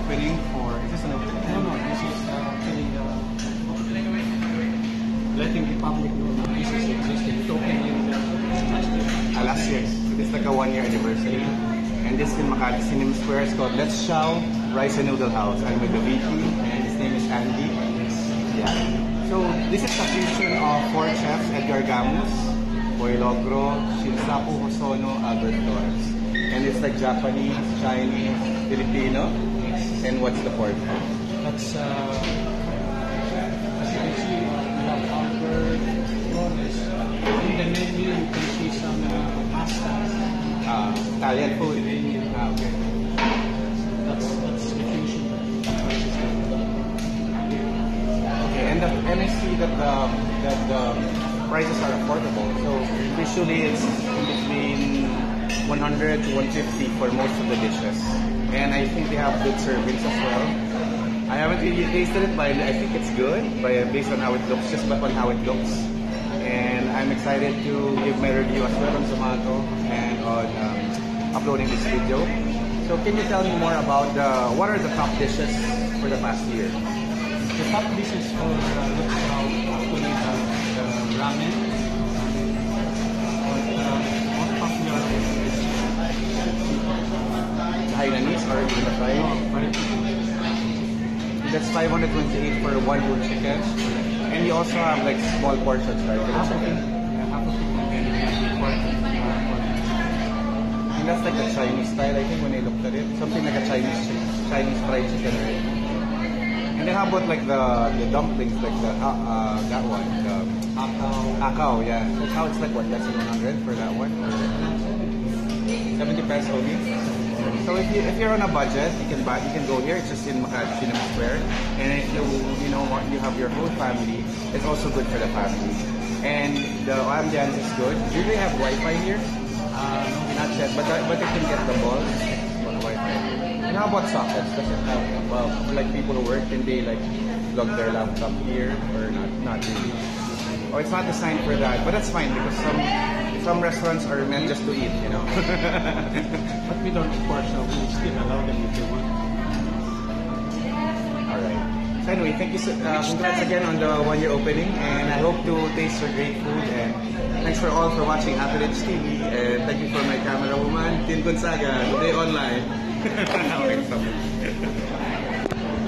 opening for... Is this an opening? No, this is actually letting the public know that this is existing. It opened in Last year. It's like a 1-year anniversary. And this in Makati Cinema Square is called Let's Chow Rice and Noodle House. I'm with the VP and his name is Andy. Yeah. So this is a fusion of 4 chefs: Edgar Gamus, Boy Logro, Shinsaku Hosono, Albert Torres. And it's like Japanese, Chinese, Filipino. And what's the fourth? That's as you can see, we have Albert Torres. In the menu, you can see some pasta. Italian food. Okay. That's the fusion. Okay, and I see that the prices are affordable. So usually it's between 100 to 150 for most of the dishes. And I think they have good servings as well. I haven't really tasted it, but I think it's good based on how it looks, just on how it looks. And I'm excited to give my review as well on Zomato and on uploading this video. So can you tell me more about what are the top dishes for the past year? The top dishes for Let's Chow actually the ramen. Most popular is Hainanese or even the fried? That's 528 for 1 whole chicken. And you also have like small portions, right? Half of it. Half of it. And that's like the Chinese style, I think, when I looked at it. Something like a Chinese fried chicken, right? And then how about like the dumplings, like the that one, the akao, yeah. Like how it's like what, less than 100 for that one? 70 pesos only. So if you're on a budget, you can go here. It's just in Makati Cinema Square. And if you know what, you have your whole family, it's also good for the family. And the ambiance is good. Do they have Wi-Fi here? Not yet, but you can get the balls on Wi-Fi. And how about sockets? Does it have, well, for like people who work, can they like plug their laptop here or not really? Or it's not designed for that, but that's fine because some restaurants are meant just to eat, you know. But we don't, of course, we still allow them if they want. Alright. So anyway, thank you. Congrats again on the 1-year opening, and I hope to taste your great food. And thanks for all for watching After TV. And thank you for my camera woman, Tin Gonzaga, today online.